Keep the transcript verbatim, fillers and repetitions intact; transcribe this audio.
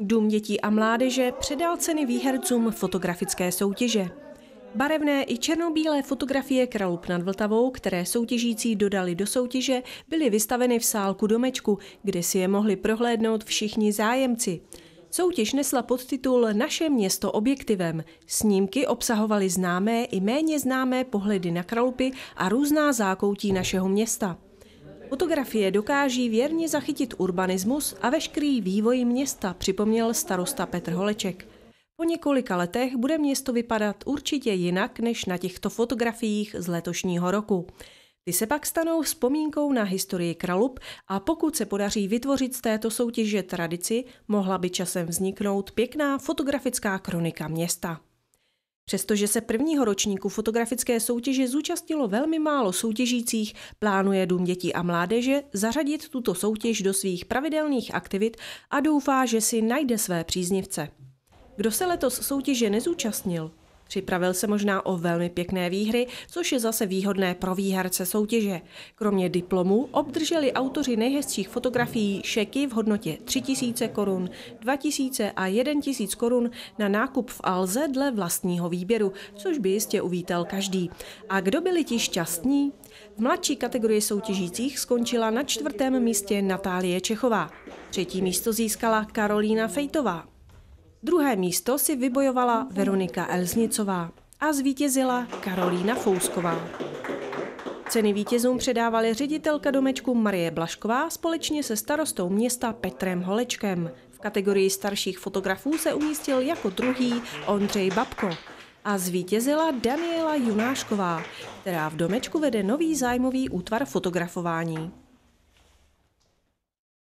Dům dětí a mládeže předal ceny výhercům fotografické soutěže. Barevné i černobílé fotografie Kralup nad Vltavou, které soutěžící dodali do soutěže, byly vystaveny v sálku domečku, kde si je mohli prohlédnout všichni zájemci. Soutěž nesla podtitul Naše město objektivem. Snímky obsahovaly známé i méně známé pohledy na Kralupy a různá zákoutí našeho města. Fotografie dokáží věrně zachytit urbanismus a veškerý vývoj města, připomněl starosta Petr Holeček. Po několika letech bude město vypadat určitě jinak než na těchto fotografiích z letošního roku. Ty se pak stanou vzpomínkou na historii Kralup a pokud se podaří vytvořit z této soutěže tradici, mohla by časem vzniknout pěkná fotografická kronika města. Přestože se prvního ročníku fotografické soutěže zúčastnilo velmi málo soutěžících, plánuje Dům dětí a mládeže zařadit tuto soutěž do svých pravidelných aktivit a doufá, že si najde své příznivce. Kdo se letos soutěže nezúčastnil? Připravil se možná o velmi pěkné výhry, což je zase výhodné pro výherce soutěže. Kromě diplomů obdrželi autoři nejhezčích fotografií šeky v hodnotě tři tisíce korun, dva tisíce a jeden tisíc korun na nákup v Alze dle vlastního výběru, což by jistě uvítal každý. A kdo byli ti šťastní? V mladší kategorii soutěžících skončila na čtvrtém místě Natálie Čechová. Třetí místo získala Karolína Fejtová. Druhé místo si vybojovala Veronika Elznicová a zvítězila Karolína Fousková. Ceny vítězům předávali ředitelka domečku Marie Blašková společně se starostou města Petrem Holečkem. V kategorii starších fotografů se umístil jako druhý Ondřej Babko a zvítězila Daniela Junášková, která v domečku vede nový zájmový útvar fotografování.